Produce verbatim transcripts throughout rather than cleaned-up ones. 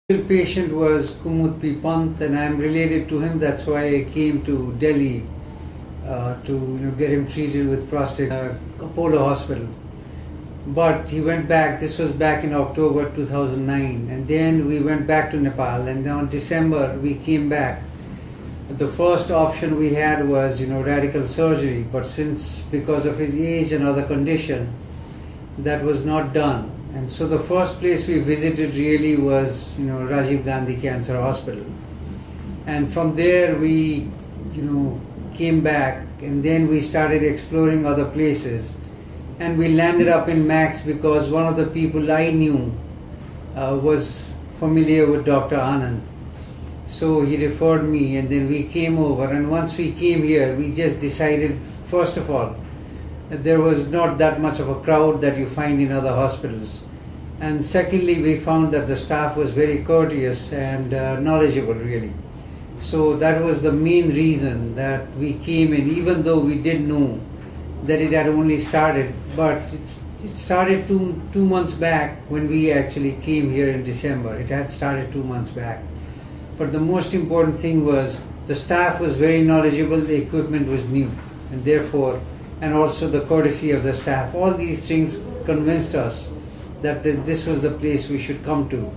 Patient was Kumud Pant, and I'm related to him. That's why I came to Delhi uh, to you know, get him treated with prostate uh, Apollo Hospital. But he went back. This was back in October two thousand nine, and then we went back to Nepal. And then on December we came back. The first option we had was you know radical surgery, but since because of his age and other condition, that was not done. And so the first place we visited really was, you know, Rajiv Gandhi Cancer Hospital. And from there we, you know, came back, and then we started exploring other places. And we landed up in Max because one of the people I knew uh, was familiar with Doctor Anand. So he referred me, and then we came over. And once we came here, we just decided, first of all, that there was not that much of a crowd that you find in other hospitals. And secondly, we found that the staff was very courteous and uh, knowledgeable, really. So that was the main reason that we came in, even though we did know that it had only started. But it's, it started two, two months back when we actually came here in December. It had started two months back. But the most important thing was the staff was very knowledgeable, the equipment was new, and therefore, and also the courtesy of the staff. All these things convinced us that this was the place we should come to.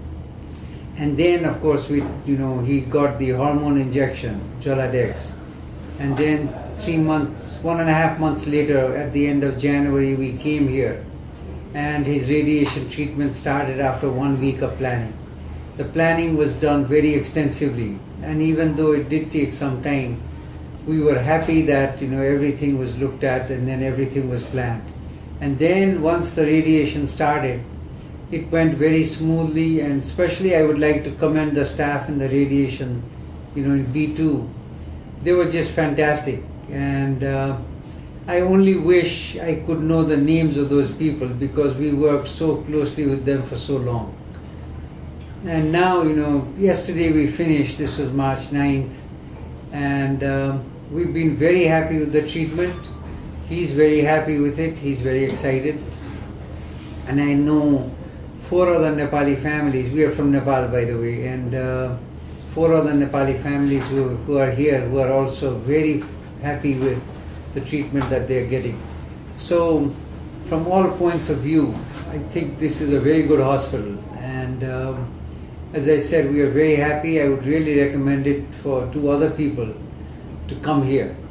And then, of course, we, you know, he got the hormone injection, Joladex. And then three months, one and a half months later, at the end of January, we came here. And his radiation treatment started after one week of planning. The planning was done very extensively. And even though it did take some time, we were happy that, you know, everything was looked at and then everything was planned. And then once the radiation started, it went very smoothly, and especially I would like to commend the staff in the radiation, you know, in B two. They were just fantastic, and uh, I only wish I could know the names of those people because we worked so closely with them for so long. And now, you know, yesterday we finished, this was March ninth, and uh, we've been very happy with the treatment. He's very happy with it, he's very excited. And I know four other Nepali families, we are from Nepal by the way, and uh, four other Nepali families who, who are here who are also very happy with the treatment that they are getting. So from all points of view, I think this is a very good hospital. And um, as I said, we are very happy. I would really recommend it for to other people to come here.